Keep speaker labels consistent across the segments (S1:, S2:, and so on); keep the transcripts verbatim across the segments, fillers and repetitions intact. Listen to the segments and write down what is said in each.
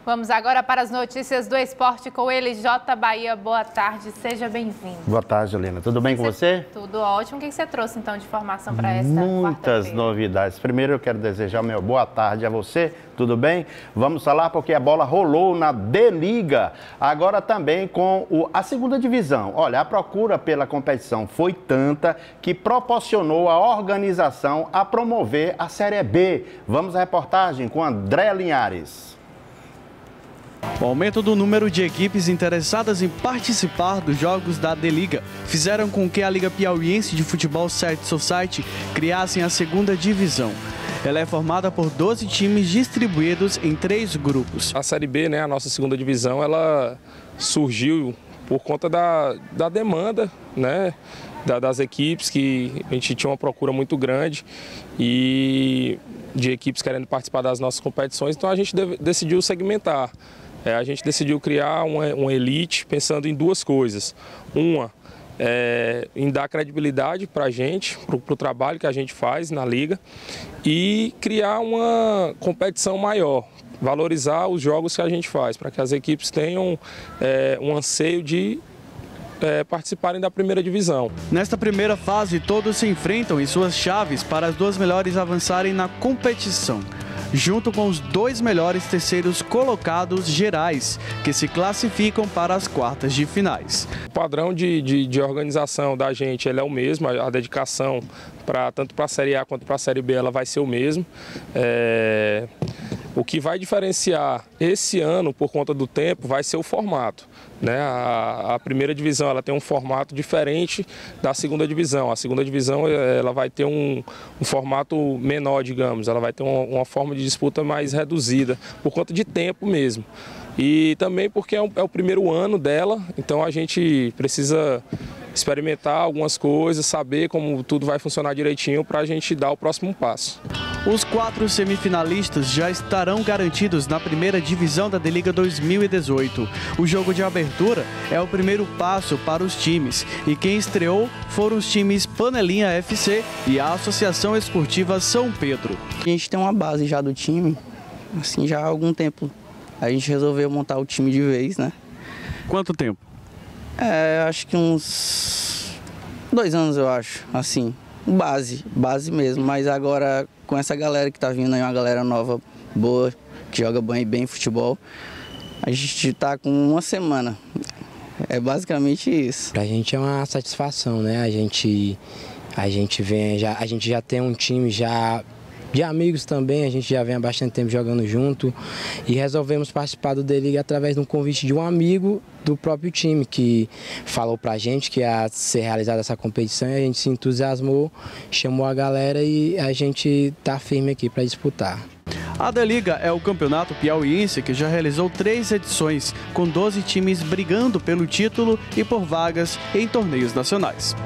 S1: Vamos agora para as notícias do esporte com ele, J. Bahia. Boa tarde, seja bem-vindo.
S2: Boa tarde, Helena. Tudo bem com você?
S1: Tudo ótimo. O que você trouxe, então, de informação para esta
S2: Muitas novidades. Primeiro, eu quero desejar meu boa tarde a você. Tudo bem? Vamos falar porque a bola rolou na D-Liga. Agora também com o, a segunda divisão. Olha, a procura pela competição foi tanta que proporcionou a organização a promover a Série B. Vamos à reportagem com André Linhares.
S3: O aumento do número de equipes interessadas em participar dos jogos da D-Liga fizeram com que a Liga Piauiense de Futebol Cert Society criasse a segunda divisão. Ela é formada por doze times distribuídos em três grupos.
S4: A Série B, né, a nossa segunda divisão, ela surgiu por conta da, da demanda, né, da, das equipes, que a gente tinha uma procura muito grande e de equipes querendo participar das nossas competições, então a gente deve, decidiu segmentar. É, a gente decidiu criar uma, uma elite pensando em duas coisas. Uma, é, em dar credibilidade para a gente, para o trabalho que a gente faz na Liga, e criar uma competição maior, valorizar os jogos que a gente faz, para que as equipes tenham é, um anseio de é, participarem da primeira divisão.
S3: Nesta primeira fase, todos se enfrentam em suas chaves para as duas melhores avançarem na competição, junto com os dois melhores terceiros colocados gerais, que se classificam para as quartas de finais.
S4: O padrão de, de, de organização da gente ele é o mesmo, a, a dedicação pra, tanto para a Série A quanto para a Série B ela vai ser o mesmo. É, o que vai diferenciar esse ano, por conta do tempo, vai ser o formato. Né? A, a primeira divisão ela tem um formato diferente da segunda divisão. A segunda divisão ela vai ter um, um formato menor, digamos. Ela vai ter uma, uma forma de disputa mais reduzida, por conta de tempo mesmo. E também porque é, um, é o primeiro ano dela, então a gente precisa experimentar algumas coisas, saber como tudo vai funcionar direitinho para a gente dar o próximo passo.
S3: Os quatro semifinalistas já estarão garantidos na primeira divisão da D-Liga dois mil e dezoito. O jogo de abertura é o primeiro passo para os times e quem estreou foram os times Panelinha F C e a Associação Esportiva São Pedro.
S5: A gente tem uma base já do time, assim, já há algum tempo. A gente resolveu montar o time de vez, né?
S3: Quanto tempo?
S5: É, acho que uns dois anos, eu acho, assim. Base, base mesmo, mas agora com essa galera que tá vindo aí, uma galera nova, boa, que joga bem, bem futebol, a gente tá com uma semana, é basicamente isso.
S6: Pra gente é uma satisfação, né, a gente, a gente vem, já, a gente já tem um time já de amigos também, a gente já vem há bastante tempo jogando junto e resolvemos participar do D-Liga através de um convite de um amigo do próprio time que falou pra gente que ia ser realizada essa competição e a gente se entusiasmou, chamou a galera e a gente tá firme aqui para disputar.
S3: A D-Liga é o campeonato piauiense que já realizou três edições, com doze times brigando pelo título e por vagas em torneios nacionais.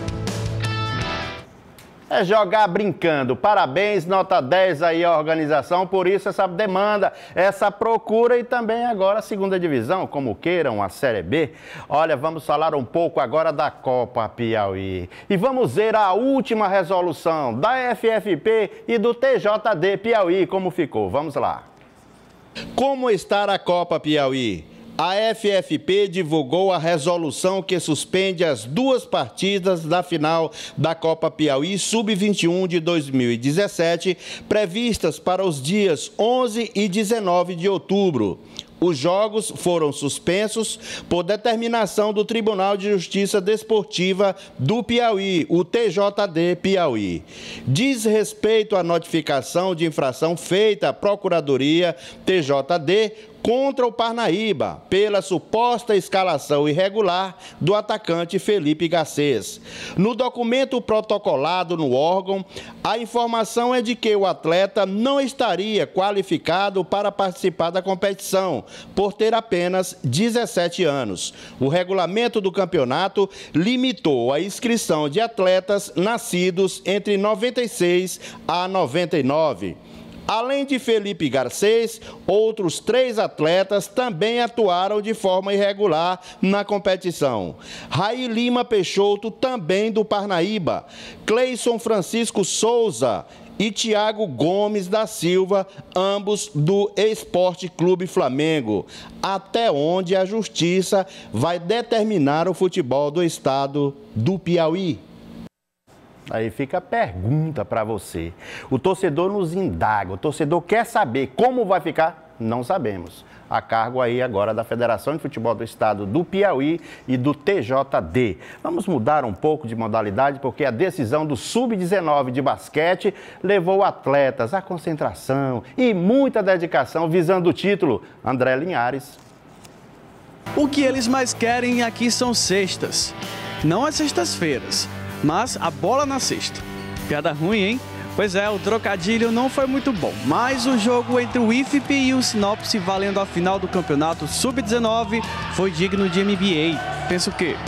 S2: É jogar brincando. Parabéns, nota dez aí a organização, por isso essa demanda, essa procura e também agora a segunda divisão, como queiram, a Série B. Olha, vamos falar um pouco agora da Copa Piauí. E vamos ver a última resolução da F F P e do T J D Piauí, como ficou. Vamos lá. Como está a Copa Piauí? A F F P divulgou a resolução que suspende as duas partidas da final da Copa Piauí sub vinte e um de dois mil e dezessete, previstas para os dias onze e dezenove de outubro. Os jogos foram suspensos por determinação do Tribunal de Justiça Desportiva do Piauí, o T J D Piauí. Diz respeito à notificação de infração feita à Procuradoria T J D contra o Parnaíba pela suposta escalação irregular do atacante Felipe Garcês. No documento protocolado no órgão, a informação é de que o atleta não estaria qualificado para participar da competição, por ter apenas dezessete anos. O regulamento do campeonato limitou a inscrição de atletas nascidos entre noventa e seis a noventa e nove. Além de Felipe Garcês, outros três atletas também atuaram de forma irregular na competição. Raí Lima Peixoto, também do Parnaíba. Cleison Francisco Souza e Tiago Gomes da Silva, ambos do Esporte Clube Flamengo. Até onde a justiça vai determinar o futebol do estado do Piauí? Aí fica a pergunta para você. O torcedor nos indaga, o torcedor quer saber como vai ficar? Não sabemos. A cargo aí agora da Federação de Futebol do Estado do Piauí e do T J D. Vamos mudar um pouco de modalidade, porque a decisão do sub dezenove de basquete levou atletas à concentração e muita dedicação visando o título. André Linhares.
S3: O que eles mais querem aqui são cestas. Não as sextas-feiras, mas a bola na cesta. Piada ruim, hein? Pois é, o trocadilho não foi muito bom, mas o jogo entre o I F P e o Sinop valendo a final do campeonato sub dezenove foi digno de N B A. Pensa o quê?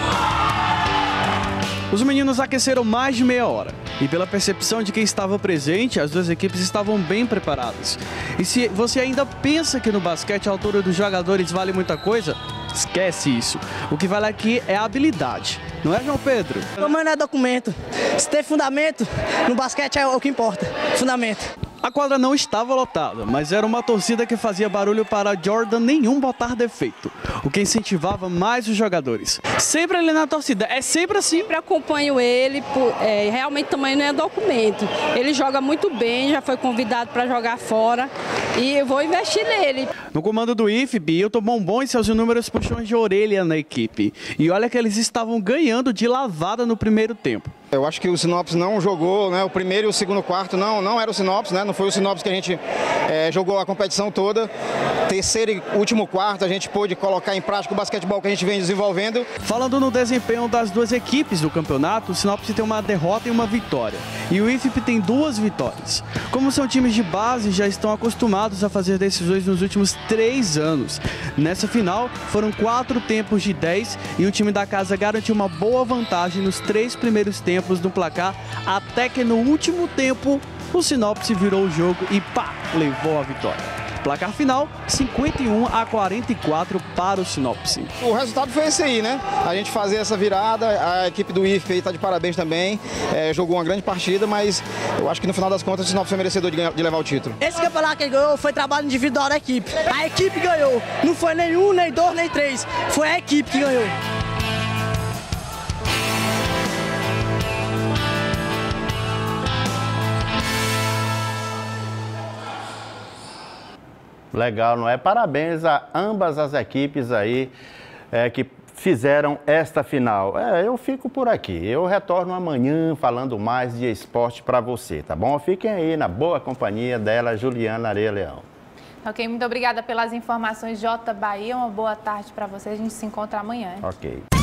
S3: Os meninos aqueceram mais de meia hora e pela percepção de quem estava presente, as duas equipes estavam bem preparadas. E se você ainda pensa que no basquete a altura dos jogadores vale muita coisa, esquece isso. O que vale aqui é a habilidade. Não é, João Pedro?
S7: Como não é documento. Se tem fundamento, no basquete é o que importa. Fundamento.
S3: A quadra não estava lotada, mas era uma torcida que fazia barulho para Jordan nenhum botar defeito, o que incentivava mais os jogadores. Sempre ali na torcida, é sempre assim.
S8: Sempre acompanho ele, por, é, realmente também não é documento. Ele joga muito bem, já foi convidado para jogar fora e eu vou investir nele.
S3: No comando do I F B, Hilton Bombom e seus inúmeros puxões de orelha na equipe. E olha que eles estavam ganhando de lavada no primeiro tempo.
S9: Eu acho que o Sinop não jogou, né, o primeiro e o segundo quarto, não, não era o Sinop, né, não foi o Sinop que a gente é, jogou a competição toda. Terceiro e último quarto a gente pôde colocar em prática o basquetebol que a gente vem desenvolvendo.
S3: Falando no desempenho das duas equipes do campeonato, o Sinop tem uma derrota e uma vitória. E o I F P tem duas vitórias. Como são times de base, já estão acostumados a fazer decisões nos últimos três anos. Nessa final, foram quatro tempos de dez e o time da casa garantiu uma boa vantagem nos três primeiros tempos no placar, até que no último tempo o Sinop virou o jogo e pá, levou a vitória. Placar final, cinquenta e um a quarenta e quatro para o Sinop.
S9: O resultado foi esse aí, né? A gente fazer essa virada, a equipe do I F P está de parabéns também, é, jogou uma grande partida, mas eu acho que no final das contas o Sinop foi merecedor de, ganhar, de levar o título.
S7: Esse campeonato que ele ganhou foi trabalho individual da equipe. A equipe ganhou, não foi nem um, nem dois, nem três, foi a equipe que ganhou.
S2: Legal, não é? Parabéns a ambas as equipes aí é, que fizeram esta final. É, eu fico por aqui. Eu retorno amanhã falando mais de esporte para você, tá bom? Fiquem aí na boa companhia dela, Juliana Areia Leão.
S1: Ok, muito obrigada pelas informações, J Bahia. Uma boa tarde para você. A gente se encontra amanhã.
S2: Ok.